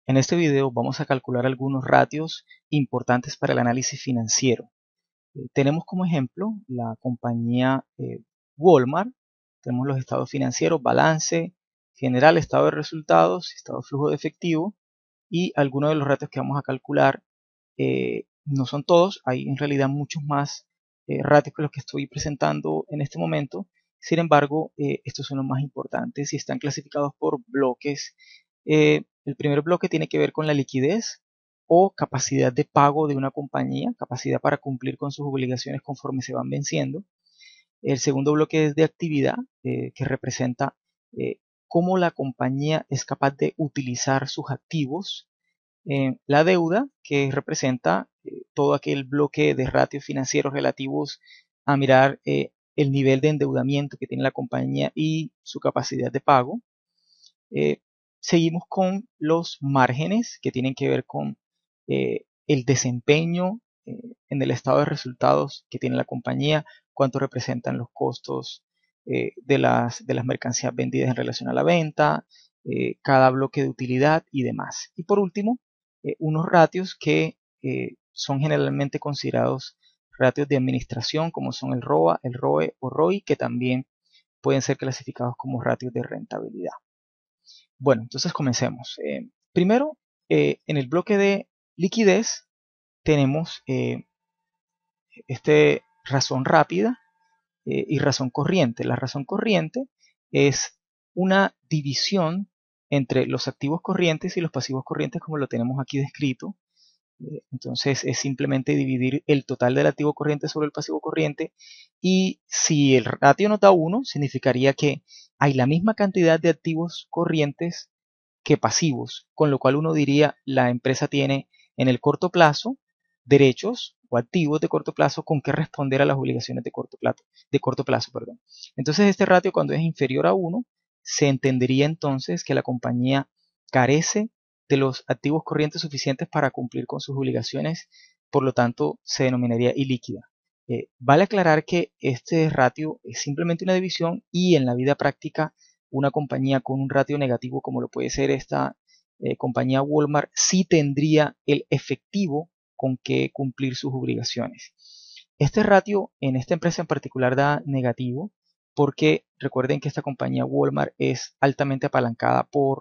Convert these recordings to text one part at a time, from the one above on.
En este video vamos a calcular algunos ratios importantes para el análisis financiero. Tenemos como ejemplo la compañía Walmart. Tenemos los estados financieros, balance general, estado de resultados, estado de flujo de efectivo, y algunos de los ratios que vamos a calcular no son todos, hay en realidad muchos más ratios que los que estoy presentando en este momento. Sin embargo, estos son los más importantes y están clasificados por bloques. El primer bloque tiene que ver con la liquidez o capacidad de pago de una compañía, capacidad para cumplir con sus obligaciones conforme se van venciendo. El segundo bloque es de actividad, que representa cómo la compañía es capaz de utilizar sus activos. La deuda, que representa todo aquel bloque de ratios financieros relativos a mirar el nivel de endeudamiento que tiene la compañía y su capacidad de pago. Seguimos con los márgenes, que tienen que ver con el desempeño en el estado de resultados que tiene la compañía, cuánto representan los costos de las mercancías vendidas en relación a la venta, cada bloque de utilidad y demás. Y por último, unos ratios que son generalmente considerados ratios de administración, como son el ROA, el ROE o ROI, que también pueden ser clasificados como ratios de rentabilidad. Bueno, entonces comencemos. Primero, en el bloque de liquidez tenemos razón rápida y razón corriente. La razón corriente es una división entre los activos corrientes y los pasivos corrientes, como lo tenemos aquí descrito. Entonces es simplemente dividir el total del activo corriente sobre el pasivo corriente, y si el ratio nos da 1, significaría que hay la misma cantidad de activos corrientes que pasivos, con lo cual uno diría la empresa tiene en el corto plazo derechos o activos de corto plazo con que responder a las obligaciones de corto plazo, perdón. Entonces este ratio, cuando es inferior a 1, se entendería entonces que la compañía carece de los activos corrientes suficientes para cumplir con sus obligaciones, por lo tanto se denominaría ilíquida. Vale aclarar que este ratio es simplemente una división, y en la vida práctica una compañía con un ratio negativo, como lo puede ser esta compañía Walmart, sí tendría el efectivo con que cumplir sus obligaciones. Este ratio en esta empresa en particular da negativo porque recuerden que esta compañía Walmart es altamente apalancada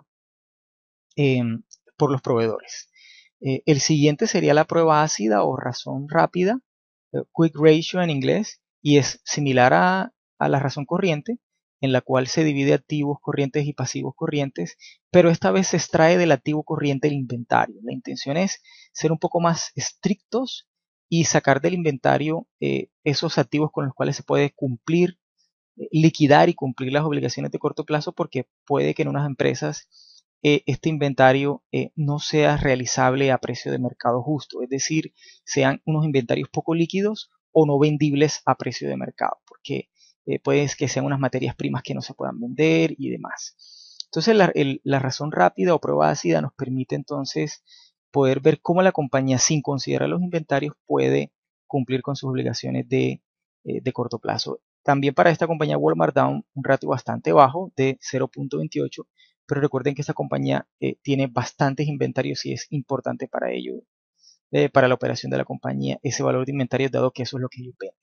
eh, por los proveedores. El siguiente sería la prueba ácida o razón rápida, quick ratio en inglés, y es similar a la razón corriente, en la cual se divide activos corrientes y pasivos corrientes, pero esta vez se extrae del activo corriente el inventario. La intención es ser un poco más estrictos y sacar del inventario esos activos con los cuales se puede cumplir, liquidar y cumplir las obligaciones de corto plazo, porque puede que en unas empresas este inventario no sea realizable a precio de mercado justo, es decir, sean unos inventarios poco líquidos o no vendibles a precio de mercado, porque puede que sean unas materias primas que no se puedan vender y demás. Entonces la razón rápida o prueba ácida nos permite entonces poder ver cómo la compañía, sin considerar los inventarios, puede cumplir con sus obligaciones de corto plazo. También para esta compañía Walmart da un ratio bastante bajo de 0.28, pero recuerden que esta compañía tiene bastantes inventarios y es importante para ello, para la operación de la compañía, ese valor de inventarios, dado que eso es lo que ellos venden.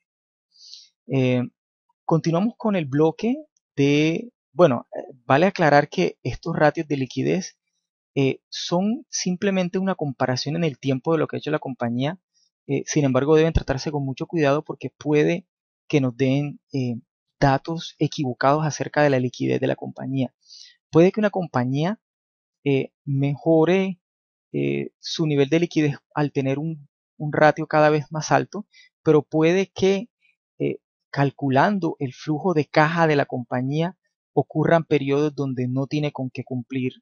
Continuamos con el bloque bueno, vale aclarar que estos ratios de liquidez son simplemente una comparación en el tiempo de lo que ha hecho la compañía. Sin embargo, deben tratarse con mucho cuidado porque puede que nos den datos equivocados acerca de la liquidez de la compañía. Puede que una compañía mejore su nivel de liquidez al tener un ratio cada vez más alto, pero puede que eh, calculando el flujo de caja de la compañía ocurran periodos donde no tiene con qué cumplir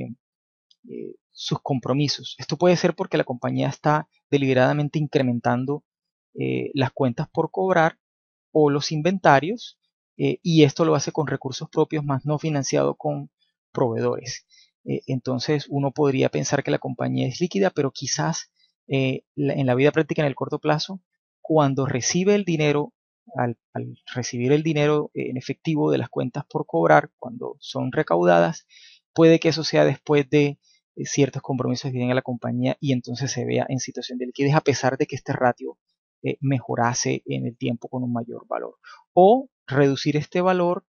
sus compromisos. Esto puede ser porque la compañía está deliberadamente incrementando las cuentas por cobrar o los inventarios, y esto lo hace con recursos propios más no financiado con proveedores. Entonces uno podría pensar que la compañía es líquida, pero quizás en la vida práctica, en el corto plazo, cuando recibe el dinero, al recibir el dinero en efectivo de las cuentas por cobrar, cuando son recaudadas, puede que eso sea después de ciertos compromisos que tiene la compañía y entonces se vea en situación de liquidez a pesar de que este ratio mejorase en el tiempo con un mayor valor. O reducir este valor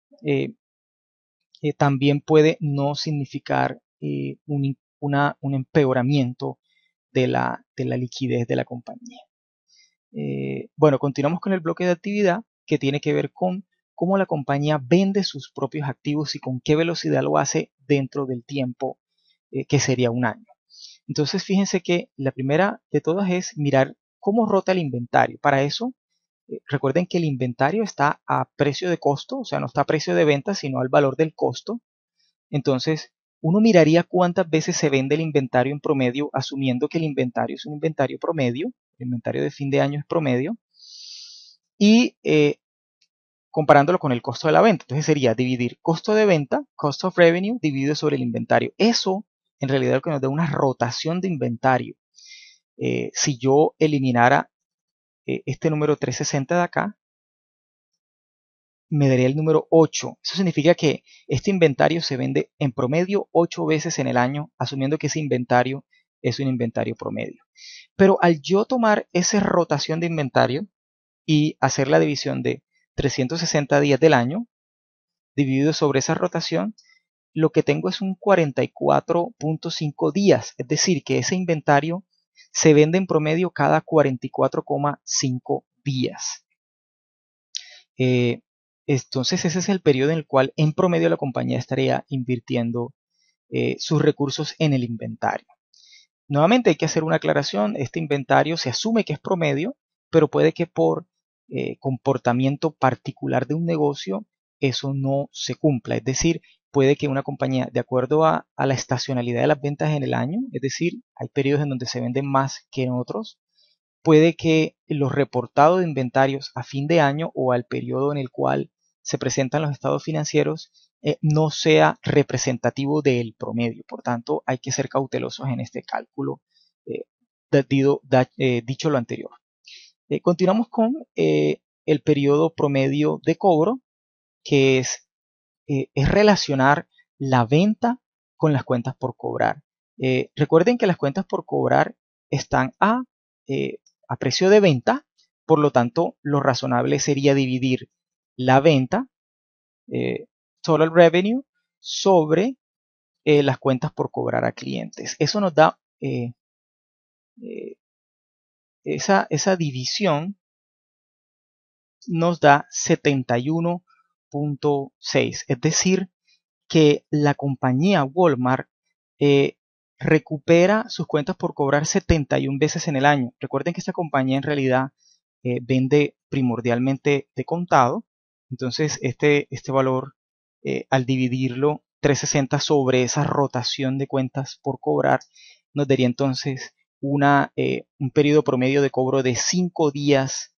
también puede no significar un empeoramiento de la liquidez de la compañía. Bueno, continuamos con el bloque de actividad que tiene que ver con cómo la compañía vende sus propios activos y con qué velocidad lo hace dentro del tiempo que sería un año. Entonces fíjense que la primera de todas es mirar cómo rota el inventario. Para eso, recuerden que el inventario está a precio de costo, o sea, no está a precio de venta, sino al valor del costo. Entonces, uno miraría cuántas veces se vende el inventario en promedio, asumiendo que el inventario es un inventario promedio, el inventario de fin de año es promedio, y comparándolo con el costo de la venta. Entonces sería dividir costo de venta, cost of revenue, dividido sobre el inventario. Eso, en realidad, es lo que nos da una rotación de inventario. Si yo eliminara este número 360 de acá, me daría el número 8. Eso significa que este inventario se vende en promedio 8 veces en el año, asumiendo que ese inventario es un inventario promedio. Pero al yo tomar esa rotación de inventario y hacer la división de 360 días del año, dividido sobre esa rotación, lo que tengo es un 44.5 días. Es decir, que ese inventario se vende en promedio cada 44,5 días. Entonces ese es el periodo en el cual en promedio la compañía estaría invirtiendo sus recursos en el inventario. Nuevamente hay que hacer una aclaración, este inventario se asume que es promedio, pero puede que por comportamiento particular de un negocio eso no se cumpla, es decir, puede que una compañía, de acuerdo a la estacionalidad de las ventas en el año, es decir, hay periodos en donde se venden más que en otros, puede que los reportados de inventarios a fin de año o al periodo en el cual se presentan los estados financieros no sea representativo del promedio. Por tanto, hay que ser cautelosos en este cálculo, dicho lo anterior. Continuamos con el periodo promedio de cobro, que es relacionar la venta con las cuentas por cobrar. Recuerden que las cuentas por cobrar están a precio de venta, por lo tanto, lo razonable sería dividir la venta, total revenue, sobre las cuentas por cobrar a clientes. Eso nos da esa división nos da 71.6, es decir, que la compañía Walmart recupera sus cuentas por cobrar 71 veces en el año. Recuerden que esta compañía en realidad vende primordialmente de contado, entonces este valor al dividirlo 360 sobre esa rotación de cuentas por cobrar nos daría entonces un periodo promedio de cobro de 5 días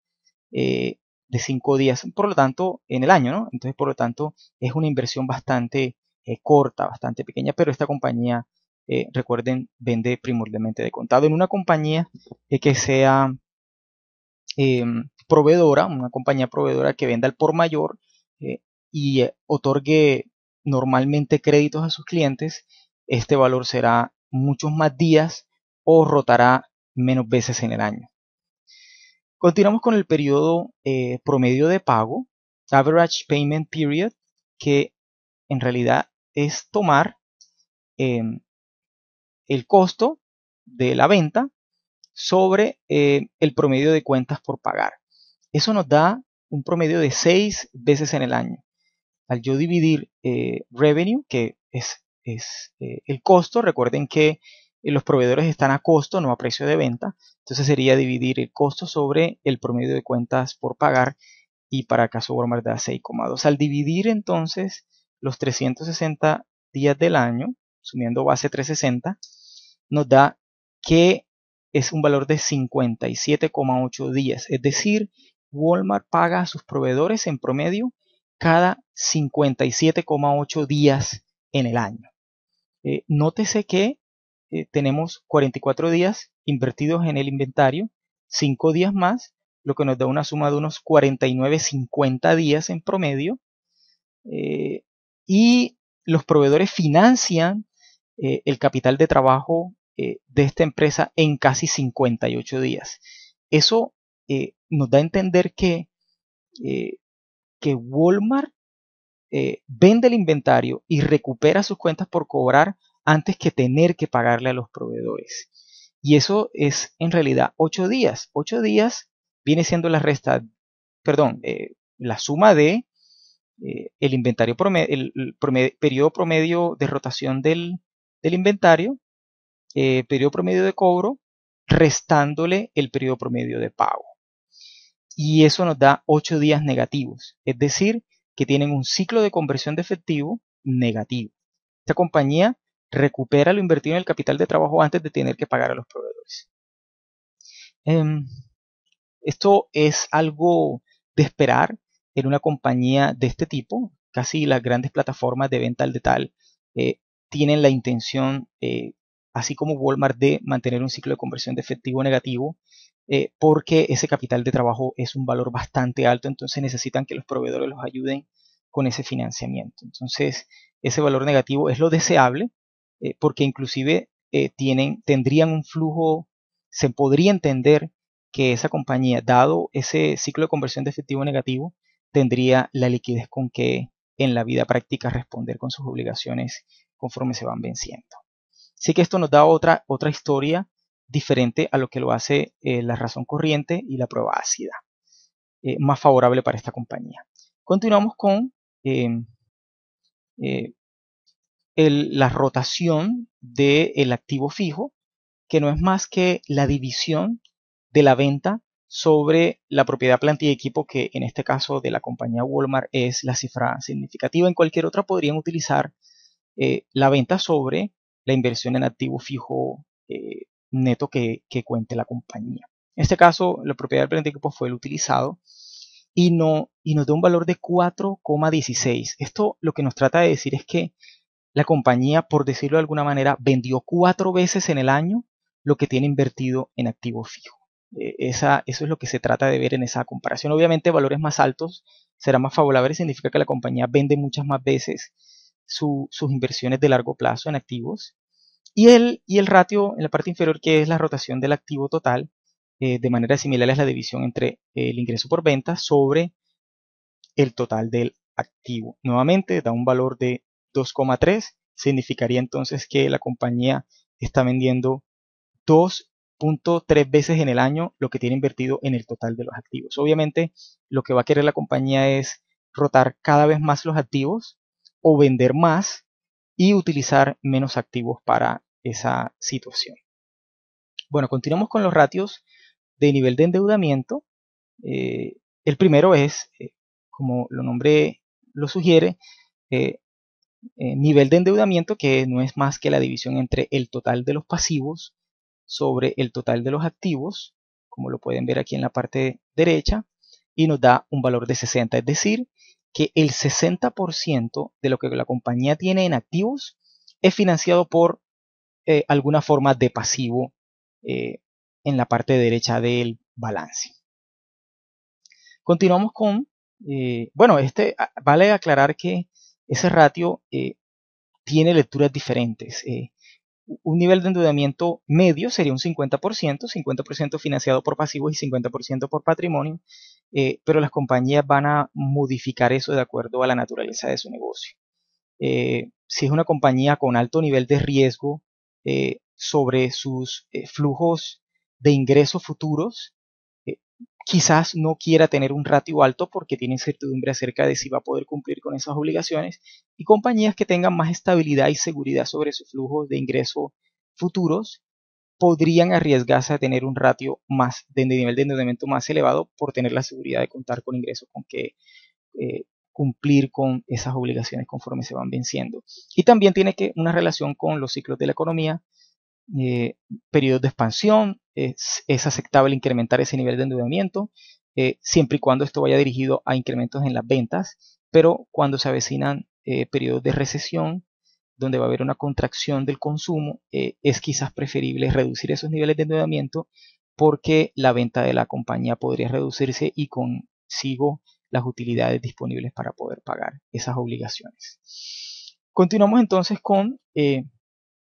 por lo tanto, en el año, ¿no? Entonces, por lo tanto, es una inversión bastante corta, bastante pequeña, pero esta compañía, recuerden, vende primordialmente de contado. En una compañía que sea proveedora, una compañía proveedora que venda al por mayor y otorgue normalmente créditos a sus clientes, este valor será muchos más días o rotará menos veces en el año. Continuamos con el periodo promedio de pago, Average Payment Period, que en realidad es tomar el costo de la venta sobre el promedio de cuentas por pagar. Eso nos da un promedio de 6 veces en el año. Al yo dividir revenue, que es el costo, recuerden que los proveedores están a costo, no a precio de venta, entonces sería dividir el costo sobre el promedio de cuentas por pagar y para el caso Walmart da 6,2. Al dividir entonces los 360 días del año, sumiendo base 360, nos da que es un valor de 57,8 días, es decir, Walmart paga a sus proveedores en promedio cada 57,8 días en el año. Nótese que tenemos 44 días invertidos en el inventario, 5 días más, lo que nos da una suma de unos 49,50 días en promedio. Y los proveedores financian el capital de trabajo de esta empresa en casi 58 días. Eso nos da a entender eh, que Walmart vende el inventario y recupera sus cuentas por cobrar antes que tener que pagarle a los proveedores. Y eso es en realidad 8 días. 8 días viene siendo la resta, perdón, la suma de el inventario periodo promedio de rotación del inventario, periodo promedio de cobro, restándole el periodo promedio de pago. Y eso nos da 8 días negativos, es decir, que tienen un ciclo de conversión de efectivo negativo. Esta compañía recupera lo invertido en el capital de trabajo antes de tener que pagar a los proveedores. Esto es algo de esperar en una compañía de este tipo. Casi las grandes plataformas de venta al detalle tienen la intención, así como Walmart, de mantener un ciclo de conversión de efectivo negativo, porque ese capital de trabajo es un valor bastante alto, entonces necesitan que los proveedores los ayuden con ese financiamiento. Entonces, ese valor negativo es lo deseable, porque inclusive tendrían un flujo, se podría entender que esa compañía, dado ese ciclo de conversión de efectivo negativo, tendría la liquidez con que en la vida práctica responder con sus obligaciones conforme se van venciendo. Así que esto nos da otra historia diferente a lo que lo hace la razón corriente y la prueba ácida, más favorable para esta compañía. Continuamos con la rotación del activo fijo, que no es más que la división de la venta sobre la propiedad, planta y equipo, que en este caso de la compañía Walmart es la cifra significativa. En cualquier otra podrían utilizar la venta sobre la inversión en activo fijo neto que cuente la compañía. En este caso, la propiedad, planta y equipo fue el utilizado y nos da un valor de 4,16. Esto lo que nos trata de decir es que la compañía, por decirlo de alguna manera, vendió 4 veces en el año lo que tiene invertido en activo fijo. Eso es lo que se trata de ver en esa comparación. Obviamente, valores más altos serán más favorables, significa que la compañía vende muchas más veces sus inversiones de largo plazo en activos. Y el ratio en la parte inferior, que es la rotación del activo total, de manera similar es la división entre el ingreso por venta sobre el total del activo. Nuevamente da un valor de 2,3, significaría entonces que la compañía está vendiendo 2,3 veces en el año lo que tiene invertido en el total de los activos. Obviamente lo que va a querer la compañía es rotar cada vez más los activos o vender más y utilizar menos activos para esa situación. Bueno, continuamos con los ratios de nivel de endeudamiento. El primero es, como el nombre lo sugiere, nivel de endeudamiento, que no es más que la división entre el total de los pasivos sobre el total de los activos, como lo pueden ver aquí en la parte derecha, y nos da un valor de 60, es decir, que el 60% de lo que la compañía tiene en activos es financiado por alguna forma de pasivo en la parte derecha del balance. Continuamos con, bueno, vale aclarar que ese ratio tiene lecturas diferentes. Un nivel de endeudamiento medio sería un 50% financiado por pasivos y 50% por patrimonio, pero las compañías van a modificar eso de acuerdo a la naturaleza de su negocio. Si es una compañía con alto nivel de riesgo sobre sus flujos de ingresos futuros, eh, quizás no quiera tener un ratio alto porque tiene incertidumbre acerca de si va a poder cumplir con esas obligaciones, y compañías que tengan más estabilidad y seguridad sobre sus flujos de ingresos futuros podrían arriesgarse a tener un ratio más de nivel de endeudamiento más elevado por tener la seguridad de contar con ingresos con que cumplir con esas obligaciones conforme se van venciendo. Y también tiene una relación con los ciclos de la economía, periodos de expansión. Es aceptable incrementar ese nivel de endeudamiento, siempre y cuando esto vaya dirigido a incrementos en las ventas, pero cuando se avecinan periodos de recesión, donde va a haber una contracción del consumo, es quizás preferible reducir esos niveles de endeudamiento porque la venta de la compañía podría reducirse y consigo las utilidades disponibles para poder pagar esas obligaciones. Continuamos entonces con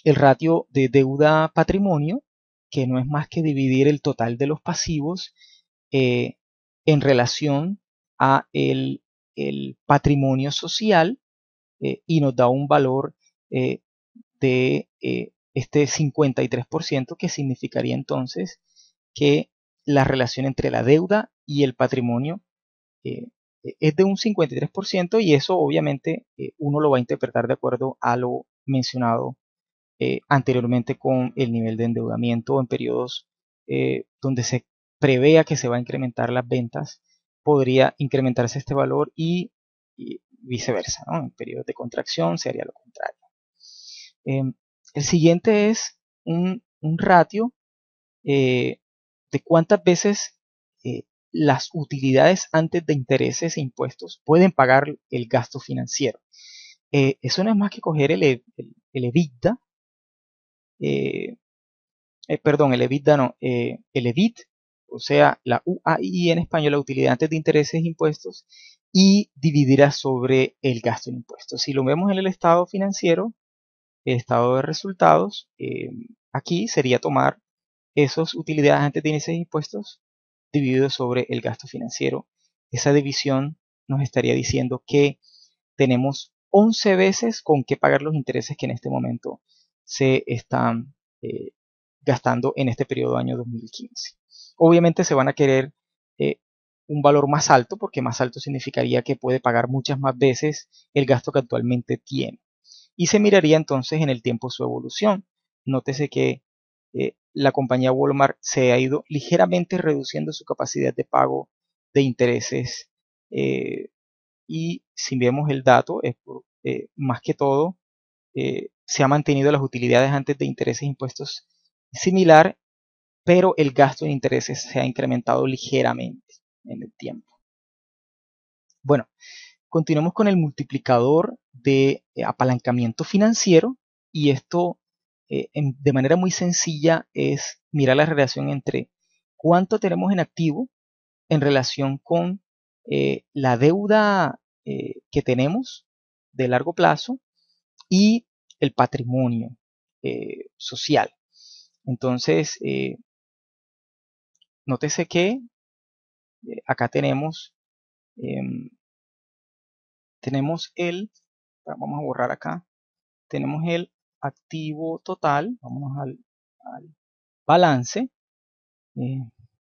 el ratio de deuda-patrimonio, que no es más que dividir el total de los pasivos en relación a el patrimonio social, y nos da un valor de este 53%, que significaría entonces que la relación entre la deuda y el patrimonio eh, es de un 53%, y eso obviamente uno lo va a interpretar de acuerdo a lo mencionado anteriormente con el nivel de endeudamiento en periodos donde se prevea que se va a incrementar las ventas, podría incrementarse este valor y viceversa, ¿no? En periodos de contracción se haría lo contrario. El siguiente es un ratio de cuántas veces las utilidades antes de intereses e impuestos pueden pagar el gasto financiero. Eso no es más que coger el EBITDA, eh, perdón, el EBITDA no, el EBIT, o sea, la UAI en español, la utilidad antes de intereses e impuestos, y dividirá sobre el gasto en impuestos. Si lo vemos en el estado financiero, el estado de resultados, aquí sería tomar esas utilidades antes de intereses e impuestos dividido sobre el gasto financiero. Esa división nos estaría diciendo que tenemos 11 veces con qué pagar los intereses que en este momento se están gastando en este periodo año 2015. Obviamente se van a querer eh, un valor más alto, porque más alto significaría que puede pagar muchas más veces el gasto que actualmente tiene. Y se miraría entonces en el tiempo su evolución. Nótese que la compañía Walmart se ha ido ligeramente reduciendo su capacidad de pago de intereses, y si vemos el dato, es más que todo se ha mantenido las utilidades antes de intereses e impuestos similar, pero el gasto de intereses se ha incrementado ligeramente en el tiempo. Bueno, continuamos con el multiplicador de apalancamiento financiero, y esto de manera muy sencilla es mirar la relación entre cuánto tenemos en activo en relación con la deuda que tenemos de largo plazo y el patrimonio social. Entonces, nótese que acá em, vamos a borrar acá, tenemos el activo total, vámonos al balance, eh,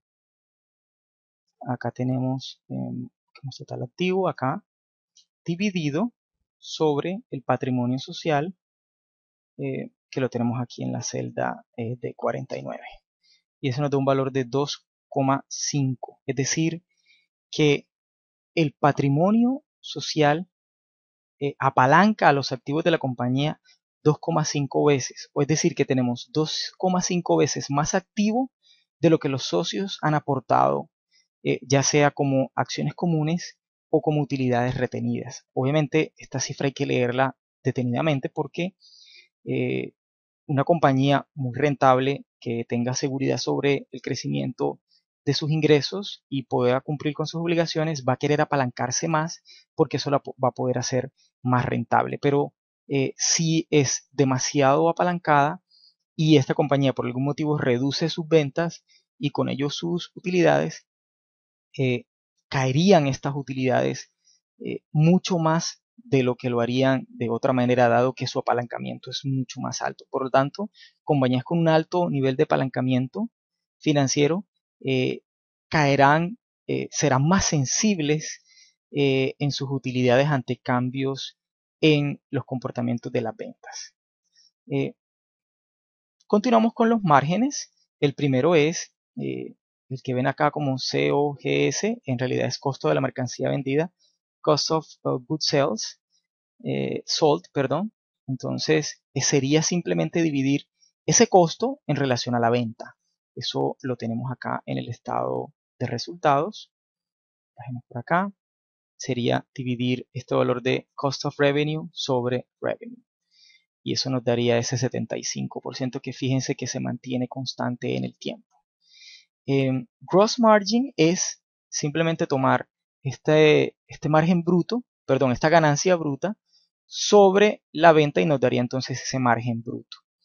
acá tenemos total activo, acá dividido sobre el patrimonio social, que lo tenemos aquí en la celda de 49. Y eso nos da un valor de 2,5. Es decir, que el patrimonio social apalanca a los activos de la compañía 2,5 veces. O es decir, que tenemos 2,5 veces más activo de lo que los socios han aportado, ya sea como acciones comunes o como utilidades retenidas. Obviamente, esta cifra hay que leerla detenidamente, porque una compañía muy rentable que tenga seguridad sobre el crecimiento de sus ingresos y pueda cumplir con sus obligaciones va a querer apalancarse más, porque eso la va a poder hacer más rentable. Pero si es demasiado apalancada y esta compañía por algún motivo reduce sus ventas y con ello sus utilidades, eh, caerían estas utilidades mucho más de lo que lo harían de otra manera, dado que su apalancamiento es mucho más alto. Por lo tanto, compañías con un alto nivel de apalancamiento financiero eh, caerán, serán más sensibles en sus utilidades ante cambios en los comportamientos de las ventas. Continuamos con los márgenes. El primero es el que ven acá como COGS, en realidad es costo de la mercancía vendida, Cost of Goods Sold, perdón. Entonces sería simplemente dividir ese costo en relación a la venta. Eso lo tenemos acá en el estado de resultados. Bajemos por acá. Sería dividir este valor de Cost of Revenue sobre Revenue. Y eso nos daría ese 75%, que fíjense que se mantiene constante en el tiempo. Gross margin es simplemente tomar este margen bruto, perdón, esta ganancia bruta sobre la venta, y nos daría entonces ese margen bruto.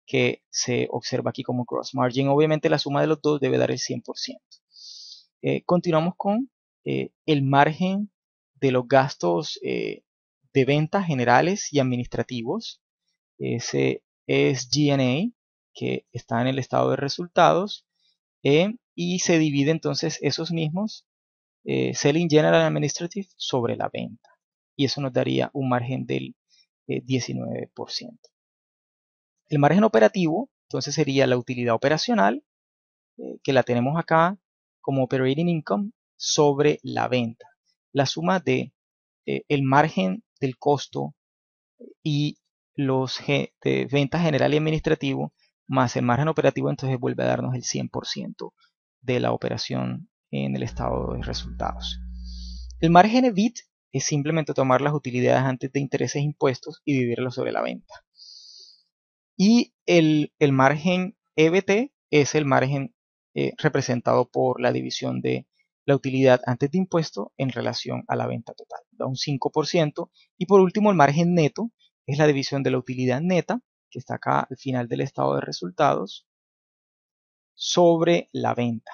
que se observa aquí como gross margin. Obviamente la suma de los dos debe dar el 100%. Continuamos con el margen de los gastos de ventas generales y administrativos. Ese es G&A, que está en el estado de resultados, y se divide entonces esos mismos, Selling, General and Administrative, sobre la venta. Y eso nos daría un margen del 19%. El margen operativo, entonces, sería la utilidad operacional, que la tenemos acá como operating income sobre la venta. La suma de el margen del costo y los de venta general y administrativo más el margen operativo, entonces vuelve a darnos el 100% de la operación en el estado de resultados. El margen EBIT es simplemente tomar las utilidades antes de intereses e impuestos y dividirlo sobre la venta. Y el margen EBT es el margen representado por la división de la utilidad antes de impuesto en relación a la venta total. Da un 5%. Y por último, el margen neto es la división de la utilidad neta, que está acá al final del estado de resultados, sobre la venta.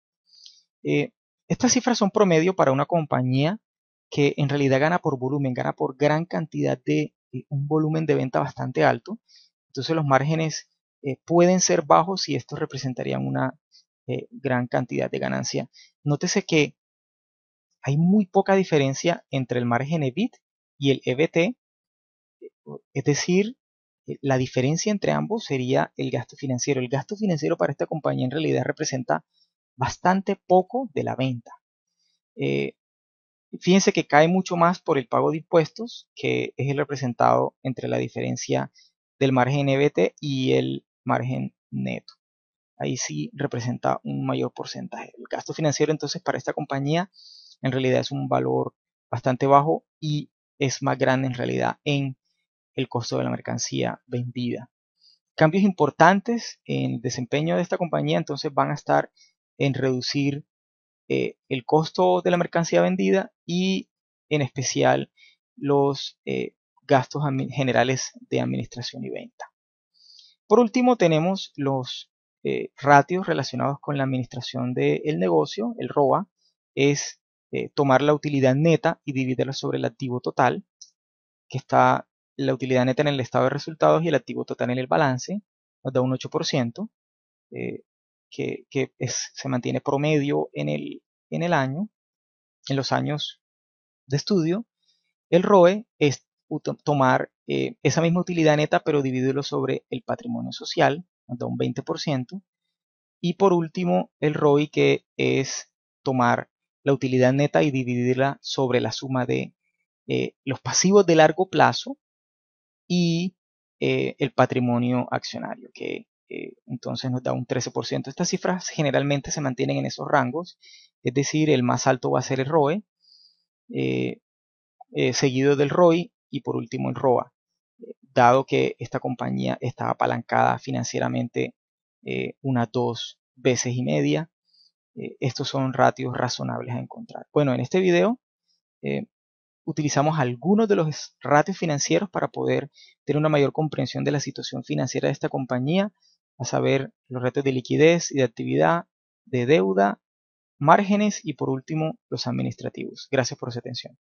Estas cifras son promedio para una compañía que en realidad gana por volumen, gana por gran cantidad de un volumen de venta bastante alto. Entonces los márgenes pueden ser bajos y esto representaría una gran cantidad de ganancia. Nótese que hay muy poca diferencia entre el margen EBIT y el EBT, es decir, la diferencia entre ambos sería el gasto financiero. El gasto financiero para esta compañía en realidad representa bastante poco de la venta. Fíjense que cae mucho más por el pago de impuestos, que es el representado entre la diferencia del margen EBT y el margen neto. Ahí sí representa un mayor porcentaje. El gasto financiero entonces para esta compañía en realidad es un valor bastante bajo y es más grande en realidad en el costo de la mercancía vendida. Cambios importantes en el desempeño de esta compañía entonces van a estar en reducir el costo de la mercancía vendida y en especial los gastos generales de administración y venta. Por último tenemos los ratios relacionados con la administración del negocio. El ROA es tomar la utilidad neta y dividirla sobre el activo total, que está la utilidad neta en el estado de resultados y el activo total en el balance. Nos da un 8%, que se mantiene promedio en el año, en los años de estudio. El ROE es tomar esa misma utilidad neta pero dividirlo sobre el patrimonio social, nos da un 20%. Y por último el ROI, que es tomar la utilidad neta y dividirla sobre la suma de los pasivos de largo plazo y el patrimonio accionario, que entonces nos da un 13%. Estas cifras generalmente se mantienen en esos rangos, es decir, el más alto va a ser el ROE, seguido del ROI y por último el ROA, dado que esta compañía está apalancada financieramente unas 2 veces y media. Estos son ratios razonables a encontrar. Bueno, en este video utilizamos algunos de los ratios financieros para poder tener una mayor comprensión de la situación financiera de esta compañía, a saber, los ratios de liquidez y de actividad, de deuda, márgenes y por último los administrativos. Gracias por su atención.